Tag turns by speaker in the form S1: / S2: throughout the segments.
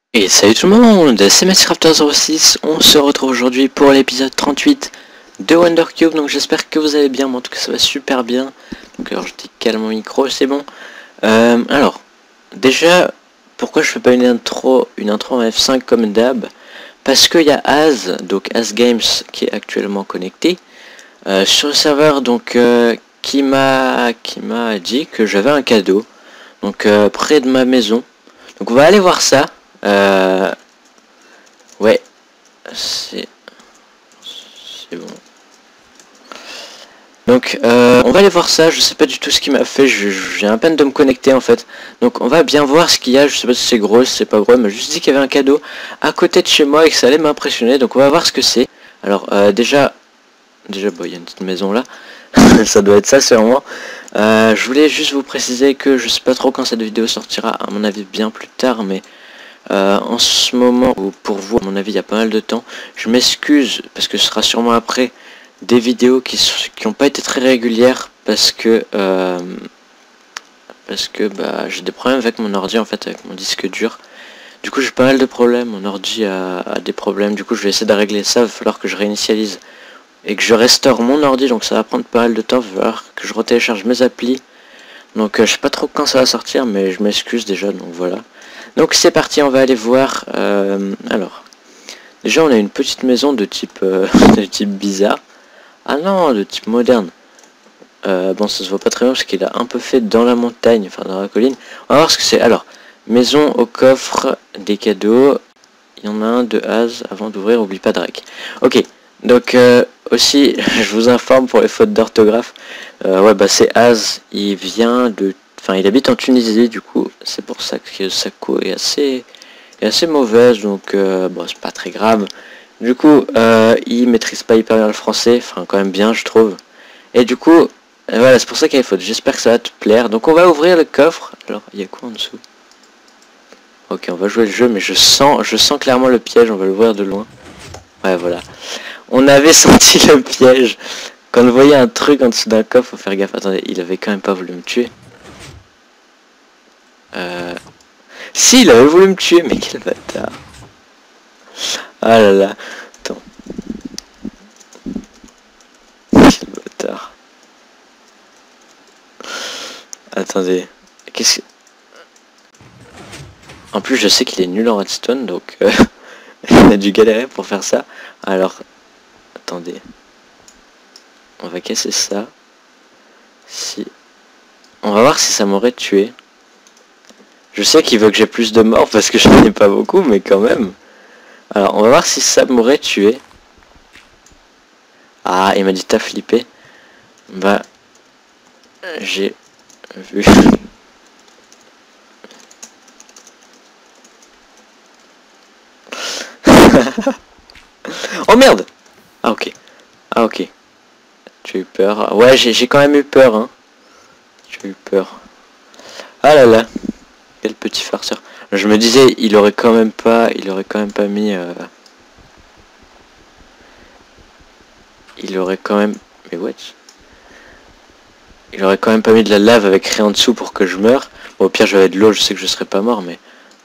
S1: Et salut tout le monde, c'est MaxCrafter06, on se retrouve aujourd'hui pour l'épisode 38 de Wondercube, donc j'espère que vous allez bien, mais en tout cas ça va super bien. Donc alors je décale mon micro, c'est bon. Alors, déjà, pourquoi je fais pas une intro en F5 comme d'hab? Parce qu'il y a Az, donc Az Games, qui est actuellement connecté sur le serveur, donc qui m'a dit que j'avais un cadeau, donc près de ma maison. Donc on va aller voir ça. Ouais, c'est bon. Donc on va aller voir ça, je sais pas du tout ce qu'il m'a fait, j'ai à peine de me connecter en fait. Donc on va bien voir ce qu'il y a, je sais pas si c'est gros, si c'est pas gros, il m'a juste dit qu'il y avait un cadeau à côté de chez moi et que ça allait m'impressionner, donc on va voir ce que c'est. Alors déjà bon, il y a une petite maison là, ça doit être ça sûrement. Je voulais juste vous préciser que je sais pas trop quand cette vidéo sortira, à mon avis bien plus tard, mais en ce moment, ou pour vous, à mon avis, il y a pas mal de temps. Je m'excuse, parce que ce sera sûrement après des vidéos qui n'ont pas été très régulières, parce que bah, j'ai des problèmes avec mon ordi, en fait, avec mon disque dur. Du coup, j'ai pas mal de problèmes, mon ordi a des problèmes, du coup, je vais essayer de régler ça, il va falloir que je réinitialise et que je restaure mon ordi, donc ça va prendre pas mal de temps, il va falloir que je retélécharge mes applis. Donc je sais pas trop quand ça va sortir, mais je m'excuse déjà, donc voilà. Donc c'est parti, on va aller voir. Alors, déjà on a une petite maison de type, de type bizarre. Ah non, de type moderne. Bon, ça se voit pas très bien parce qu'il a un peu fait dans la montagne, enfin dans la colline. On va voir ce que c'est. Alors, maison au coffre, des cadeaux. Il y en a un de Az avant d'ouvrir, oublie pas de rec. Ok, donc aussi, je vous informe pour les fautes d'orthographe. Ouais, bah c'est Az, il vient de... Enfin, il habite en Tunisie, du coup, c'est pour ça que sa co est assez mauvaise, donc bon, c'est pas très grave. Du coup, il maîtrise pas hyper bien le français, enfin quand même bien, je trouve. Et du coup, voilà, c'est pour ça qu'il y a des fautes. J'espère que ça va te plaire. Donc on va ouvrir le coffre. Alors, il y a quoi en dessous? Ok, on va jouer le jeu, mais je sens clairement le piège, on va l'ouvrir de loin. Ouais, voilà. On avait senti le piège. Quand on voyait un truc en dessous d'un coffre, faut faire gaffe. Attendez, il avait quand même pas voulu me tuer. Si, il avait voulu me tuer, mais quel bâtard. Ah là là. Attends. Quel bâtard. Attendez. Qu'est-ce que... En plus, je sais qu'il est nul en redstone, donc... on a dû galérer pour faire ça. Alors... Attendez. On va casser ça. Si... On va voir si ça m'aurait tué. Je sais qu'il veut que j'ai plus de morts parce que je n'en ai pas beaucoup, mais quand même. Alors, on va voir si ça m'aurait tué. Ah, il m'a dit t'as flippé. Bah, j'ai vu. Oh merde. Ah ok. Ah ok. Tu as eu peur. Ouais, j'ai quand même eu peur, hein. J'ai eu peur. Ah là là. Quel petit farceur. Je me disais, il aurait quand même pas mis... Il aurait quand même... Mais what? Il aurait quand même pas mis de la lave avec rien en dessous pour que je meure. Bon, au pire, j'avais de l'eau, je sais que je serais pas mort, mais...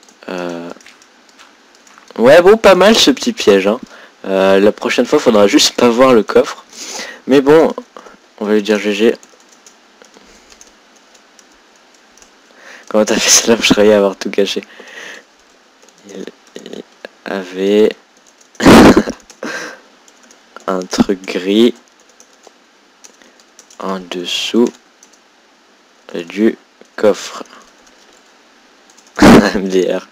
S1: Ouais, bon, pas mal ce petit piège, hein. La prochaine fois, faudra juste pas voir le coffre. Mais bon, on va lui dire GG. Comment t'as fait ça là? Je croyais avoir tout caché. Il avait un truc gris en dessous du coffre. MDR.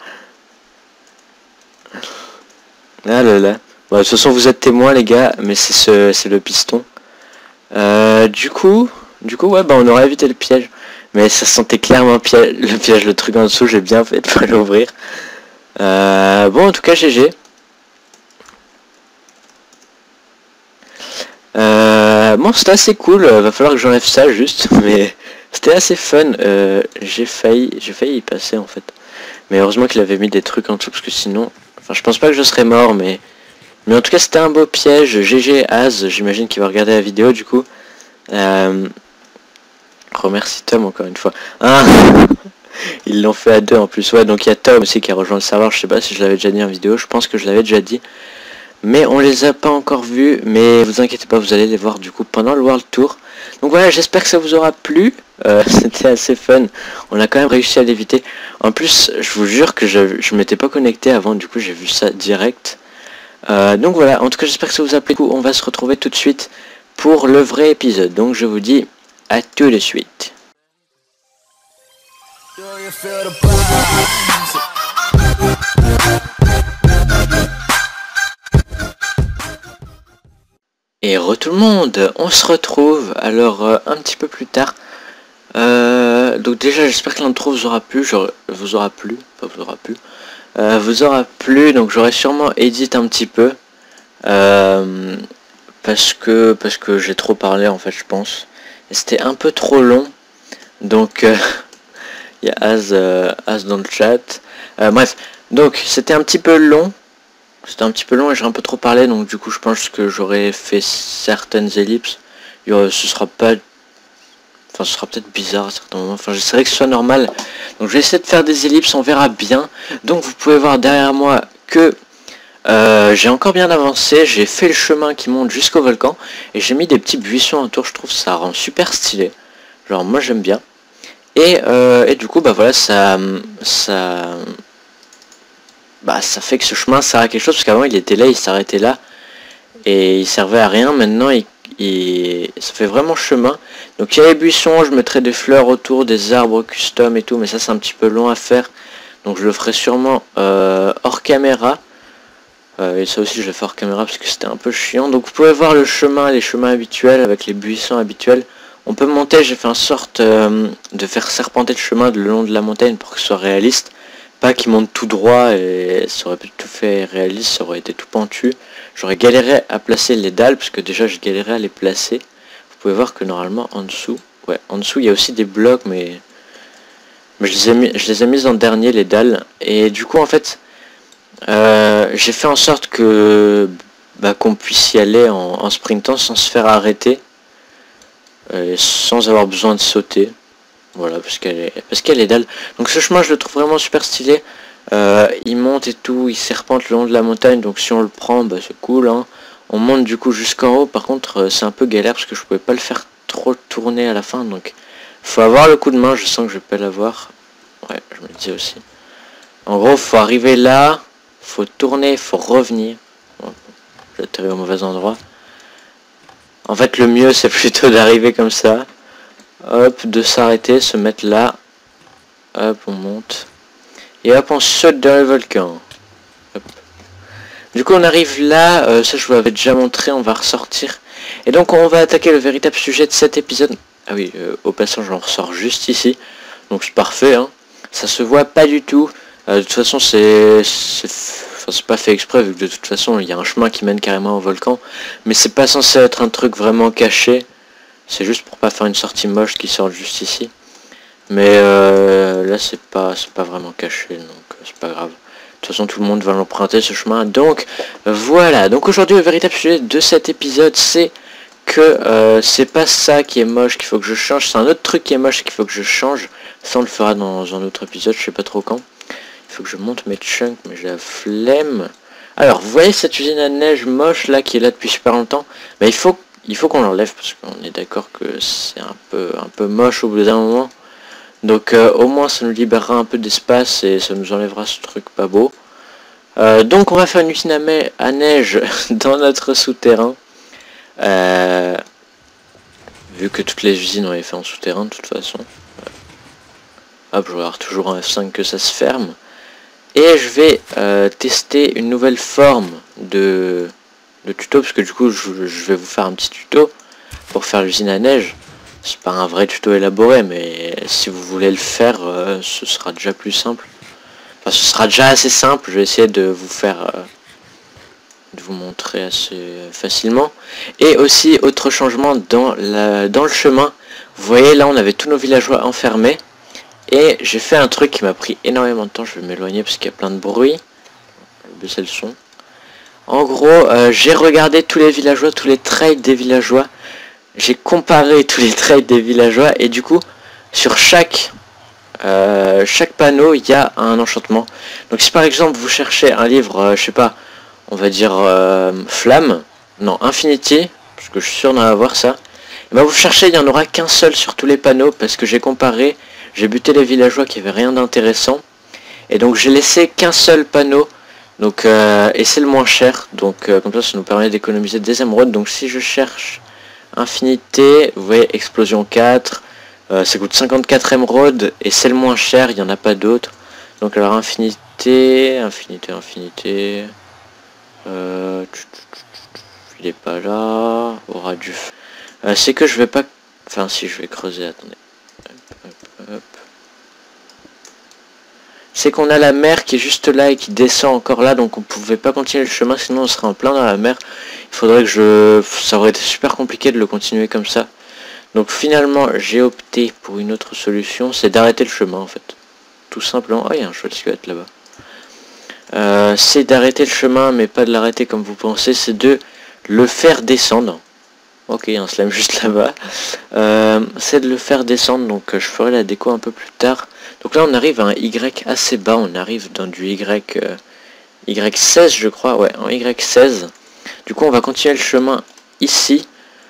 S1: Ah là là. Bon, de toute façon vous êtes témoins les gars, mais c'est le piston. Du coup ouais, bah on aurait évité le piège. Mais ça sentait clairement le piège, le truc en dessous, j'ai bien fait de pas l'ouvrir. Bon, en tout cas, GG. Bon, c'était assez cool, va falloir que j'enlève ça juste, mais c'était assez fun. J'ai failli y passer en fait. Mais heureusement qu'il avait mis des trucs en dessous, parce que sinon... Enfin, je pense pas que je serais mort, mais en tout cas, c'était un beau piège. GG Az, j'imagine qu'il va regarder la vidéo, du coup. Remercie Tom encore une fois. Ah Ils l'ont fait à deux en plus. Ouais, donc il y a Tom aussi qui a rejoint le serveur. Je sais pas si je l'avais déjà dit en vidéo. Je pense que je l'avais déjà dit. Mais on les a pas encore vus. Mais vous inquiétez pas, vous allez les voir du coup pendant le World Tour. Donc voilà, j'espère que ça vous aura plu. C'était assez fun. On a quand même réussi à l'éviter. En plus, je vous jure que je m'étais pas connecté avant. Du coup, j'ai vu ça direct. Donc voilà, en tout cas, j'espère que ça vous a plu. On va se retrouver tout de suite pour le vrai épisode. Donc je vous dis à tout de suite. Et tout le monde, on se retrouve alors un petit peu plus tard. Donc déjà j'espère que l'intro vous aura plu, vous aura plu, donc j'aurais sûrement édité un petit peu. Parce que j'ai trop parlé en fait je pense. Et c'était un peu trop long. Donc il y a As dans le chat. Bref, donc c'était un petit peu long. C'était un petit peu long et j'ai un peu trop parlé, donc du coup je pense que j'aurais fait certaines ellipses. Ce sera pas... Enfin ce sera peut-être bizarre à certains moments, enfin j'essaierai que ce soit normal. Donc je vais essayer de faire des ellipses, on verra bien. Donc vous pouvez voir derrière moi que j'ai encore bien avancé, j'ai fait le chemin qui monte jusqu'au volcan. Et j'ai mis des petits buissons autour, je trouve ça rend super stylé. Genre moi j'aime bien. Et du coup bah voilà ça fait que ce chemin sert à quelque chose, parce qu'avant il était là, il s'arrêtait là et il servait à rien. Maintenant ça fait vraiment chemin. Donc il y a les buissons, je mettrai des fleurs autour, des arbres custom et tout, mais ça c'est un petit peu long à faire, donc je le ferai sûrement hors caméra. Et ça aussi je le fais hors caméra parce que c'était un peu chiant. Donc vous pouvez voir le chemin, les chemins habituels avec les buissons habituels. On peut monter, j'ai fait en sorte de faire serpenter le chemin le long de la montagne pour que ce soit réaliste. Pas qu'il monte tout droit, et ça aurait pu tout fait réaliste, ça aurait été tout pentu. J'aurais galéré à placer les dalles, parce que déjà j'ai galéré à les placer. Vous pouvez voir que normalement en dessous, ouais, en dessous il y a aussi des blocs, mais je les ai mis en dernier les dalles. Et du coup en fait, j'ai fait en sorte que qu'on puisse y aller en sprintant sans se faire arrêter, sans avoir besoin de sauter. Voilà, parce qu'elle est dalle. Donc ce chemin je le trouve vraiment super stylé. Il monte et tout, il serpente le long de la montagne, donc si on le prend, c'est cool, hein. On monte du coup jusqu'en haut. Par contre c'est un peu galère parce que je pouvais pas le faire trop tourner à la fin, donc faut avoir le coup de main. Je sens que je vais pas l'avoir. Ouais, je me le disais aussi. En gros faut arriver là, faut tourner, faut revenir. J'ai atterri au mauvais endroit. En fait le mieux c'est plutôt d'arriver comme ça. Hop, de s'arrêter, se mettre là. Hop, on monte. Et hop, on saute dans le volcan. Hop. Du coup, on arrive là. Ça, je vous l'avais déjà montré. On va ressortir. Et donc, on va attaquer le véritable sujet de cet épisode. Ah oui, au passage, j'en ressors juste ici. Donc, c'est parfait. Hein. Ça se voit pas du tout. De toute façon, c'est pas fait exprès, vu que de toute façon, il y a un chemin qui mène carrément au volcan. Mais c'est pas censé être un truc vraiment caché. C'est juste pour pas faire une sortie moche qui sort juste ici. Mais là c'est pas vraiment caché, donc c'est pas grave. De toute façon tout le monde va l'emprunter ce chemin. Donc voilà. Donc aujourd'hui le véritable sujet de cet épisode, c'est que c'est pas ça qui est moche qu'il faut que je change. C'est un autre truc qui est moche qu'il faut que je change. Ça on le fera dans un autre épisode, je sais pas trop quand. Il faut que je monte mes chunks, mais j'ai la flemme. Alors vous voyez cette usine à neige moche là qui est là depuis super longtemps. Mais il faut qu'on l'enlève parce qu'on est d'accord que c'est un peu moche au bout d'un moment. Donc au moins ça nous libérera un peu d'espace et ça nous enlèvera ce truc pas beau. Donc on va faire une usine à neige dans notre souterrain. Vu que toutes les usines ont été faites en souterrain de toute façon. Hop, je vais avoir toujours en F5 que ça se ferme. Et je vais tester une nouvelle forme de tuto, parce que du coup je vais vous faire un petit tuto pour faire l'usine à neige. C'est pas un vrai tuto élaboré, mais si vous voulez le faire, ce sera déjà plus simple. Enfin, ce sera déjà assez simple. Je vais essayer de vous faire de vous montrer assez facilement. Et aussi autre changement dans le chemin. Vous voyez là on avait tous nos villageois enfermés. Et j'ai fait un truc qui m'a pris énormément de temps. Je vais m'éloigner parce qu'il y a plein de bruit. Je vais baisser le son. En gros, j'ai regardé tous les villageois, tous les trades des villageois. J'ai comparé tous les trades des villageois. Et du coup, sur chaque chaque panneau il y a un enchantement. Donc si par exemple vous cherchez un livre, je sais pas, on va dire Flamme, non Infinity, parce que je suis sûr d'en avoir ça, et ben vous cherchez, il n'y en aura qu'un seul sur tous les panneaux, parce que j'ai comparé, j'ai buté les villageois qui avaient rien d'intéressant, et donc j'ai laissé qu'un seul panneau, donc et c'est le moins cher, donc comme ça nous permet d'économiser des émeraudes. Donc si je cherche Infinité, vous voyez Explosion 4, ça coûte 54 émeraudes et c'est le moins cher, il n'y en a pas d'autres. Donc alors Infinité, il est pas là, aura du... c'est que je vais pas... Enfin si, je vais creuser, attendez. Hop. C'est qu'on a la mer qui est juste là et qui descend encore là, donc on pouvait pas continuer le chemin, sinon on serait en plein dans la mer. Il faudrait que ça aurait été super compliqué de le continuer comme ça. Donc finalement j'ai opté pour une autre solution, c'est d'arrêter le chemin en fait. Tout simplement. Oh, il y a un chouette squelette là-bas. C'est d'arrêter le chemin, mais pas de l'arrêter comme vous pensez, c'est de le faire descendre. Ok, il y a un slime juste là-bas. C'est de le faire descendre, donc je ferai la déco un peu plus tard. Donc là on arrive à un Y assez bas, on arrive dans du Y16 je crois, ouais, en Y16. Du coup on va continuer le chemin ici.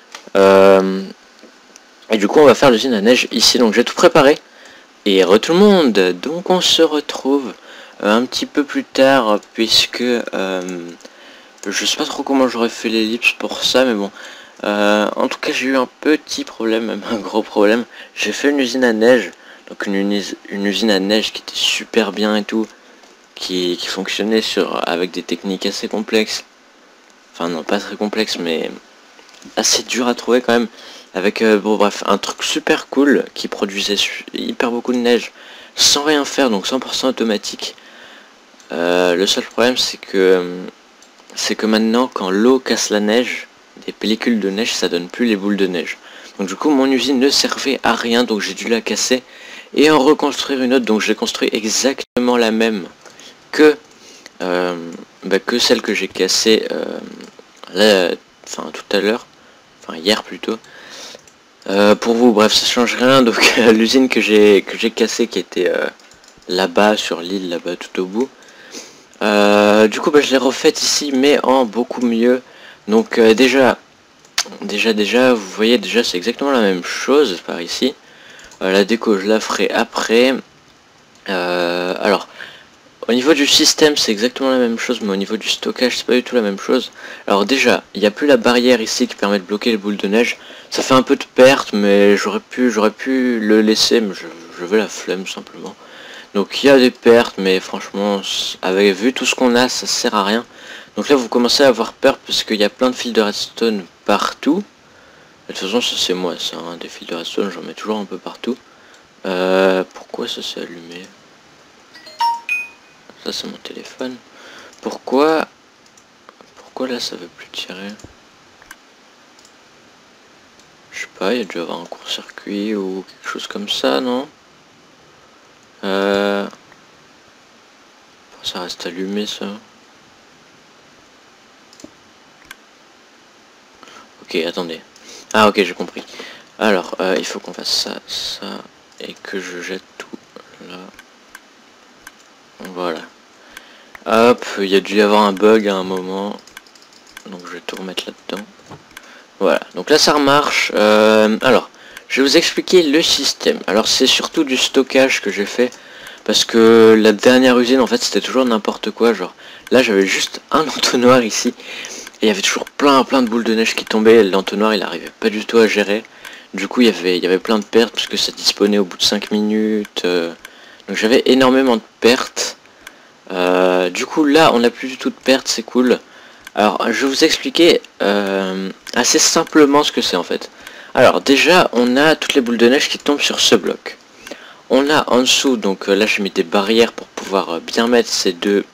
S1: Et du coup on va faire l'usine à neige ici, donc j'ai tout préparé. Et tout le monde, donc on se retrouve un petit peu plus tard, puisque je sais pas trop comment j'aurais fait l'ellipse pour ça, mais bon. En tout cas j'ai eu un petit problème, même un gros problème. J'ai fait une usine à neige, donc une usine à neige qui était super bien et tout, qui fonctionnait avec des techniques assez complexes. Enfin non, pas très complexes, mais assez dur à trouver quand même. Avec, bon bref, un truc super cool qui produisait hyper beaucoup de neige sans rien faire, donc 100% automatique. Le seul problème c'est que maintenant quand l'eau casse la neige, des pellicules de neige, ça donne plus les boules de neige. Donc du coup mon usine ne servait à rien, donc j'ai dû la casser et en reconstruire une autre. Donc j'ai construit exactement la même que celle que j'ai cassée tout à l'heure, enfin hier plutôt. Pour vous, bref, ça change rien. Donc l'usine que j'ai cassée, qui était là-bas sur l'île, là-bas tout au bout. Du coup, je l'ai refaite ici, mais en beaucoup mieux. Donc déjà, vous voyez déjà, c'est exactement la même chose par ici. La déco, je la ferai après. Alors, au niveau du système, c'est exactement la même chose, mais au niveau du stockage, c'est pas du tout la même chose. Alors déjà, il n'y a plus la barrière ici qui permet de bloquer les boules de neige. Ça fait un peu de perte, mais j'aurais pu le laisser, mais je veux la flemme simplement. Donc il y a des pertes, mais franchement, vu tout ce qu'on a, ça sert à rien. Donc là, vous commencez à avoir peur parce qu'il y a plein de fils de redstone partout. De toute façon, ça c'est moi, ça, hein, des fils de redstone, j'en mets toujours un peu partout. Pourquoi ça s'est allumé ? Ça c'est mon téléphone. Pourquoi là ça veut plus tirer? Je sais pas, il y a dû avoir un court-circuit ou quelque chose comme ça, non? Ça reste allumé ça. Ok, attendez. Ah ok, j'ai compris. Alors, il faut qu'on fasse ça, et que je jette tout là. Voilà. Hop, il y a dû y avoir un bug à un moment. Donc je vais tout remettre là-dedans. Voilà, donc là ça remarche. Alors, je vais vous expliquer le système. Alors c'est surtout du stockage que j'ai fait. Parce que la dernière usine, en fait, c'était toujours n'importe quoi. Genre, là j'avais juste un entonnoir ici. Et il y avait toujours plein de boules de neige qui tombaient. L'entonnoir, il arrivait pas du tout à gérer. Du coup, il y avait plein de pertes, parce que ça disparait au bout de 5 minutes. Donc j'avais énormément de pertes. Du coup là on n'a plus du tout de pertes, c'est cool. Alors je vais vous expliquer assez simplement ce que c'est en fait. Alors déjà on a toutes les boules de neige qui tombent sur ce bloc. On a en dessous, donc là j'ai mis des barrières pour pouvoir bien mettre ces deux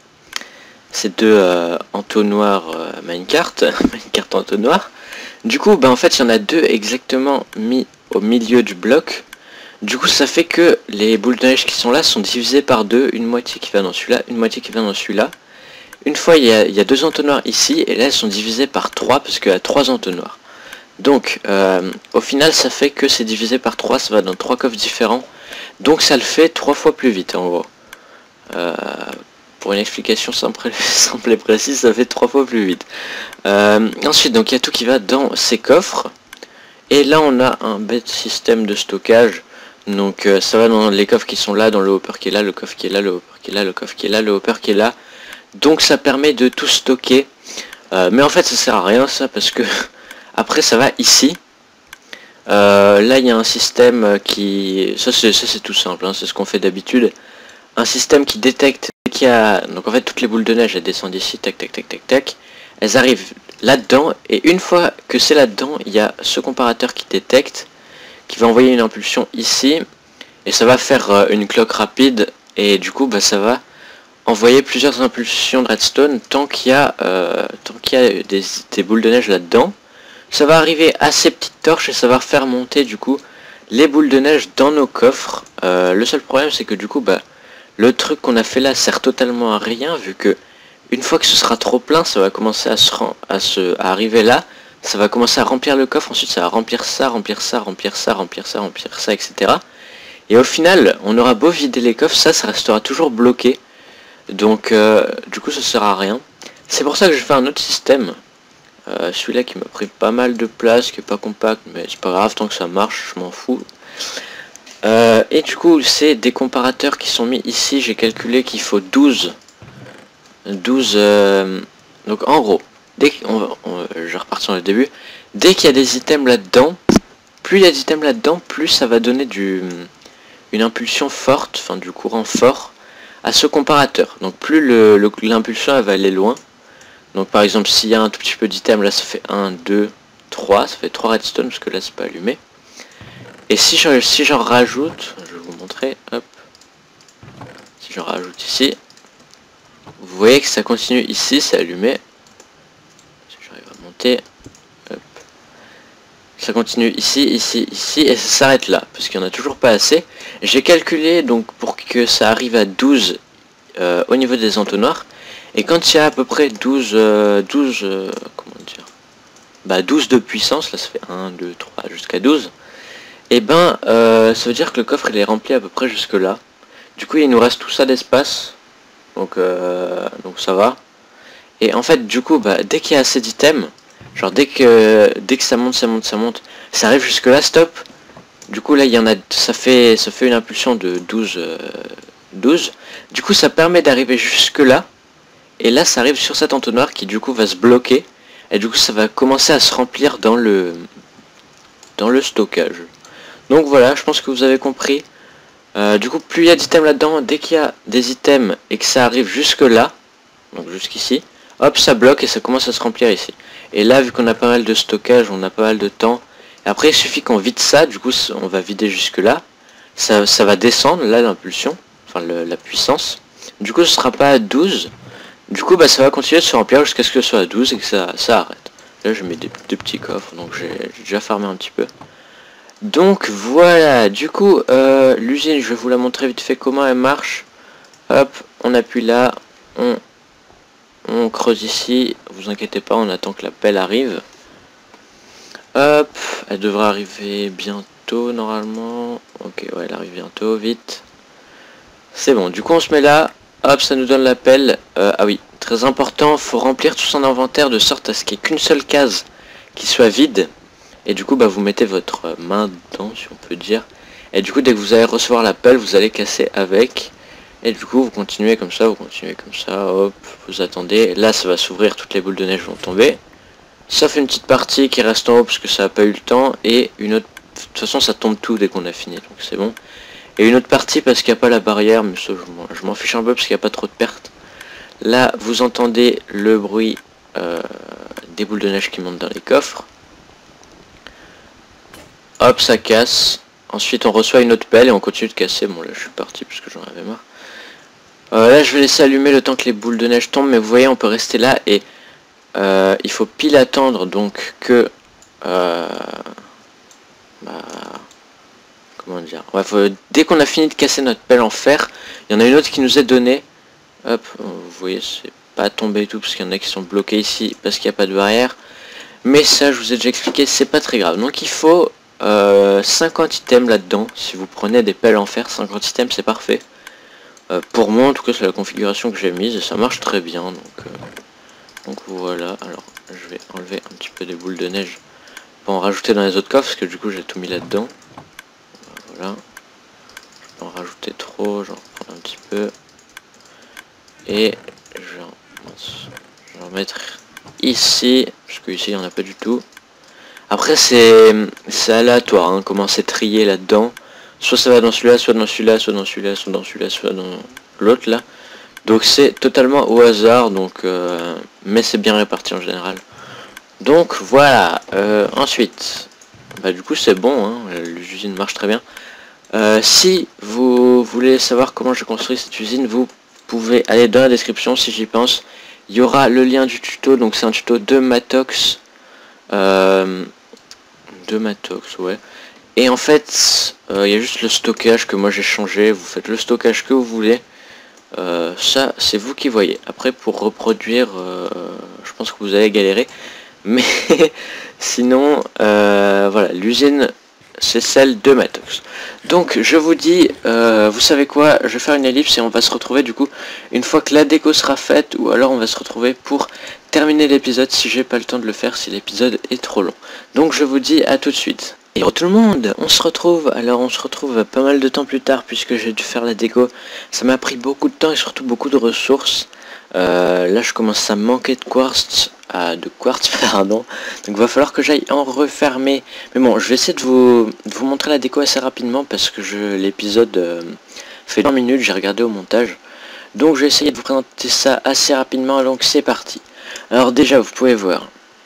S1: entonnoirs minecart, minecart entonnoir. Du coup en fait il y en a deux exactement mis au milieu du bloc. Du coup ça fait que les boules de neige qui sont là sont divisées par deux, une moitié qui va dans celui-là, une moitié qui va dans celui-là. Une fois il y a deux entonnoirs ici, et là elles sont divisées par 3 parce qu'il y a 3 entonnoirs. Donc au final ça fait que c'est divisé par 3, ça va dans 3 coffres différents. Donc ça le fait 3 fois plus vite en gros. Pour une explication simple, simple et précise, ça fait 3 fois plus vite. Ensuite, donc il y a tout qui va dans ces coffres. Et là on a un bête système de stockage. Donc ça va dans les coffres qui sont là, dans le hopper qui est là, le coffre qui est là, le hopper qui est là, le coffre qui est là, le hopper qui est là. Donc ça permet de tout stocker. Mais en fait ça sert à rien ça, parce que après ça va ici. Là il y a un système qui... Ça c'est tout simple, hein, c'est ce qu'on fait d'habitude. Un système qui détecte qu'il y a... Donc en fait toutes les boules de neige elles descendent ici, tac tac tac tac tac. Elles arrivent là-dedans, et une fois que c'est là-dedans, il y a ce comparateur qui détecte, qui va envoyer une impulsion ici, et ça va faire une cloque rapide, et du coup bah, ça va envoyer plusieurs impulsions de redstone tant qu'il y a, des boules de neige là-dedans. Ça va arriver à ces petites torches et ça va faire monter du coup les boules de neige dans nos coffres. Le seul problème c'est que du coup bah, le truc qu'on a fait là sert totalement à rien, vu que une fois que ce sera trop plein, ça va commencer à arriver là, ça va commencer à remplir le coffre, ensuite ça va remplir ça, remplir ça, remplir ça, remplir ça, remplir ça, etc. Et au final, on aura beau vider les coffres, ça restera toujours bloqué. Donc du coup ça sert à rien. C'est pour ça que je fais un autre système. Celui-là qui m'a pris pas mal de place, qui est pas compact, mais c'est pas grave, tant que ça marche, je m'en fous. Et du coup c'est des comparateurs qui sont mis ici, j'ai calculé qu'il faut 12. Donc en gros, dès qu'on je repars sur le début, dès qu'il y a des items là-dedans, plus il y a d'items là-dedans, plus ça va donner une impulsion forte, enfin du courant fort à ce comparateur. Donc plus l'impulsion va aller loin. Donc par exemple s'il y a un tout petit peu d'item, là ça fait 1, 2, 3, ça fait 3 redstone parce que là c'est pas allumé. Et si j'en rajoute, je vais vous montrer, hop, si j'en rajoute ici, vous voyez que ça continue ici, c'est allumé. Si j'arrive à monter, hop. Ça continue ici, ici, ici, et ça s'arrête là, parce qu'il n'y en a toujours pas assez. J'ai calculé donc pour que ça arrive à 12 au niveau des entonnoirs. Et quand il y a à peu près 12 comment dire, bah 12 de puissance, là ça fait 1, 2, 3, jusqu'à 12. Et ben ça veut dire que le coffre il est rempli à peu près jusque là. Du coup il nous reste tout ça d'espace. Donc ça va. Et en fait du coup bah, dès qu'il y a assez d'items, genre dès que ça monte, ça arrive jusque là, stop. Du coup là il y en a, ça fait une impulsion de 12. Du coup ça permet d'arriver jusque là. Et là ça arrive sur cet entonnoir qui du coup va se bloquer. Et du coup ça va commencer à se remplir dans le stockage. Donc voilà, je pense que vous avez compris. Du coup plus il y a d'items là-dedans, dès qu'il y a des items et que ça arrive jusque là, donc jusqu'ici, hop ça bloque et ça commence à se remplir ici. Et là vu qu'on a pas mal de stockage, on a pas mal de temps, et après il suffit qu'on vide ça, du coup on va vider jusque là, ça va descendre là l'impulsion, enfin la puissance, du coup ce sera pas à 12, du coup bah ça va continuer de se remplir jusqu'à ce que ce soit à 12 et que ça arrête. Là je mets des petits coffres, donc j'ai déjà farmé un petit peu. Donc voilà, du coup l'usine je vais vous la montrer vite fait comment elle marche. Hop, on appuie là, on creuse ici, vous inquiétez pas, on attend que la pelle arrive. Hop, elle devrait arriver bientôt normalement. Ok, ouais, elle arrive bientôt, vite. C'est bon, du coup on se met là, hop, ça nous donne la pelle. Ah oui, très important, faut remplir tout son inventaire de sorte à ce qu'il n'y ait qu'une seule case qui soit vide. Et du coup bah vous mettez votre main dedans si on peut dire. Et du coup dès que vous allez recevoir la pelle, vous allez casser avec. Et du coup vous continuez comme ça, hop, vous attendez. Là ça va s'ouvrir, toutes les boules de neige vont tomber. Ça fait une petite partie qui reste en haut parce que ça n'a pas eu le temps. Et une autre, de toute façon ça tombe tout dès qu'on a fini, donc c'est bon. Et une autre partie parce qu'il n'y a pas la barrière, mais ça je m'en fiche un peu parce qu'il n'y a pas trop de pertes. Là vous entendez le bruit des boules de neige qui montent dans les coffres. Hop, ça casse. Ensuite on reçoit une autre pelle et on continue de casser. Bon là je suis parti parce que j'en avais marre. Là je vais laisser allumer le temps que les boules de neige tombent. Mais vous voyez on peut rester là et il faut pile attendre donc que... comment dire, ouais, dès qu'on a fini de casser notre pelle en fer, il y en a une autre qui nous est donnée. Hop, vous voyez c'est pas tombé et tout parce qu'il y en a qui sont bloqués ici parce qu'il n'y a pas de barrière. Mais ça je vous ai déjà expliqué, c'est pas très grave. Donc il faut 50 items là-dedans. Si vous prenez des pelles en fer, 50 items c'est parfait. Pour moi en tout cas c'est la configuration que j'ai mise et ça marche très bien. Donc voilà, alors je vais enlever un petit peu des boules de neige pour en rajouter dans les autres coffres parce que du coup j'ai tout mis là-dedans. Voilà. Je peux en rajouter trop, j'en prends un petit peu. Et je vais en mettre ici, parce que ici il n'y en a pas du tout. Après c'est aléatoire, hein, comment c'est trié là-dedans. Soit ça va dans celui-là, soit dans celui-là, soit dans celui-là, soit dans celui-là, soit dans l'autre là. Donc c'est totalement au hasard, donc mais c'est bien réparti en général. Donc voilà, ensuite, bah du coup c'est bon, hein, l'usine marche très bien. Si vous voulez savoir comment j'ai construit cette usine, vous pouvez aller dans la description si j'y pense. Il y aura le lien du tuto, donc c'est un tuto de Matox. Ouais. Et en fait, il y a juste le stockage que moi j'ai changé. Vous faites le stockage que vous voulez. Ça, c'est vous qui voyez. Après, pour reproduire, je pense que vous allez galérer. Mais sinon, voilà, l'usine, c'est celle de Matox. Donc, je vous dis, vous savez quoi, je vais faire une ellipse et on va se retrouver du coup, une fois que la déco sera faite, ou alors on va se retrouver pour terminer l'épisode si j'ai pas le temps de le faire, si l'épisode est trop long. Donc, je vous dis à tout de suite. Et tout le monde, on se retrouve pas mal de temps plus tard puisque j'ai dû faire la déco. Ça m'a pris beaucoup de temps et surtout beaucoup de ressources. Là je commence à manquer de quartz, pardon. Donc va falloir que j'aille en refermer. Mais bon, je vais essayer de vous montrer la déco assez rapidement parce que l'épisode fait 20 minutes, j'ai regardé au montage. Donc je vais essayer de vous présenter ça assez rapidement, donc c'est parti. Alors déjà vous pouvez voir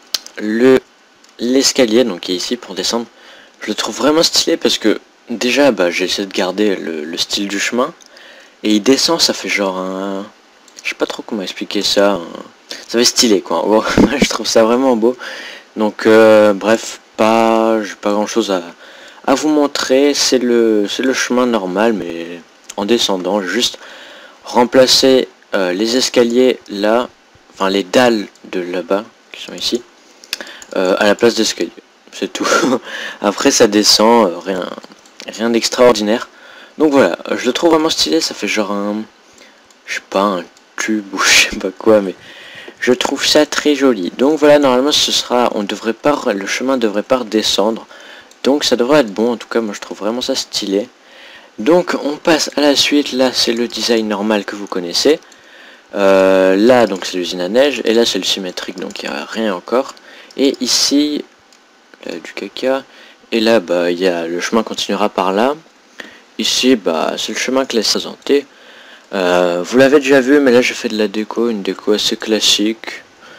S1: l'escalier donc qui est ici pour descendre. Je le trouve vraiment stylé parce que déjà bah, j'ai essayé de garder le style du chemin. Et il descend, ça fait genre un... Je sais pas trop comment expliquer ça. Ça fait stylé quoi. Bon, je trouve ça vraiment beau. Donc bref, j'ai pas grand chose à vous montrer. C'est le chemin normal mais en descendant. Juste remplacer les escaliers là. Enfin les dalles de là-bas qui sont ici. À la place d'escalier. C'est tout. Après ça descend, rien d'extraordinaire. Donc voilà, je le trouve vraiment stylé, ça fait genre je sais pas, un tube ou je sais pas quoi, mais je trouve ça très joli. Donc voilà, normalement le chemin devrait pas redescendre. Donc ça devrait être bon, en tout cas moi je trouve vraiment ça stylé. Donc on passe à la suite, là c'est le design normal que vous connaissez. Là donc c'est l'usine à neige, et là c'est le symétrique, donc il n'y a rien encore. Et ici, du caca, et là bah il y a le chemin continuera par là. Ici bah c'est le chemin classique présenté. Vous l'avez déjà vu mais là j'ai fait de la déco, une déco assez classique.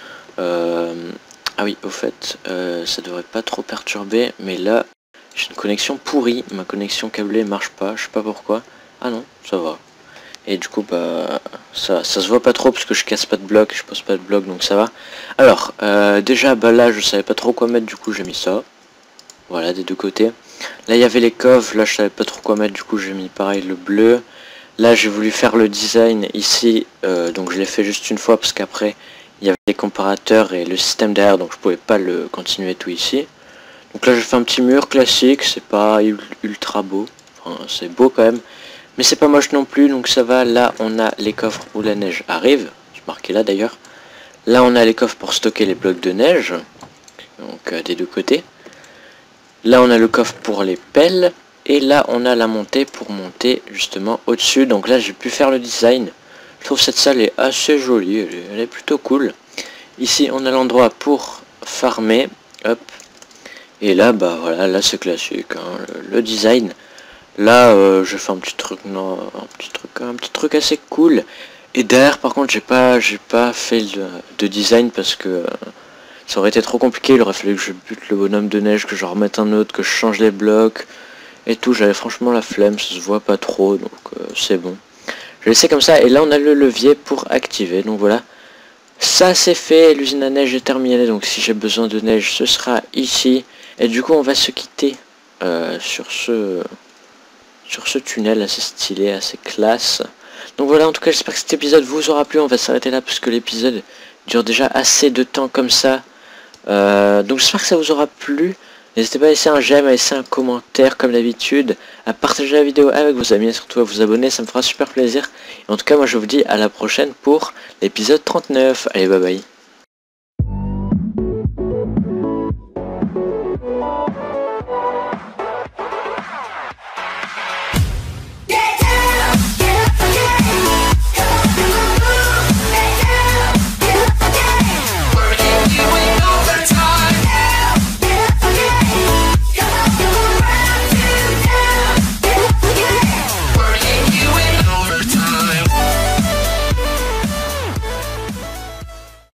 S1: Ah oui au fait ça devrait pas trop perturber, mais là j'ai une connexion pourrie, ma connexion câblée marche pas, je sais pas pourquoi. Ah non ça va. Et du coup bah ça se voit pas trop parce que je casse pas de bloc, je pose pas de bloc, donc ça va. Alors déjà bah là je savais pas trop quoi mettre, du coup j'ai mis ça. Voilà, des deux côtés. Là il y avait les coffres, là je savais pas trop quoi mettre, du coup j'ai mis pareil le bleu. Là j'ai voulu faire le design ici, donc je l'ai fait juste une fois parce qu'après il y avait les comparateurs et le système derrière, donc je pouvais pas le continuer tout ici. Donc là j'ai fait un petit mur classique, c'est pas ultra beau, enfin c'est beau quand même. Mais c'est pas moche non plus, donc ça va. Là on a les coffres où la neige arrive, c'est marqué là d'ailleurs. Là on a les coffres pour stocker les blocs de neige, donc des deux côtés. Là on a le coffre pour les pelles, et là on a la montée pour monter justement au-dessus. Donc là j'ai pu faire le design. Je trouve cette salle est assez jolie, elle est plutôt cool. Ici on a l'endroit pour farmer, hop. Et là bah voilà, là c'est classique, hein, le design. Là je fais un petit truc, un petit truc assez cool. Et derrière par contre j'ai pas fait de design parce que ça aurait été trop compliqué. Il aurait fallu que je bute le bonhomme de neige, que je remette un autre, que je change les blocs et tout. J'avais franchement la flemme, ça se voit pas trop, donc c'est bon. Je vais laisser comme ça, et là on a le levier pour activer, donc voilà. Ça c'est fait, l'usine à neige est terminée, donc si j'ai besoin de neige ce sera ici. Et du coup on va se quitter sur ce tunnel assez stylé, assez classe. Donc voilà, en tout cas j'espère que cet épisode vous aura plu. On va s'arrêter là parce que l'épisode dure déjà assez de temps comme ça. Donc j'espère que ça vous aura plu. N'hésitez pas à laisser un j'aime, à laisser un commentaire comme d'habitude, à partager la vidéo avec vos amis et surtout à vous abonner, ça me fera super plaisir. Et en tout cas moi je vous dis à la prochaine pour l'épisode 39. Allez bye bye.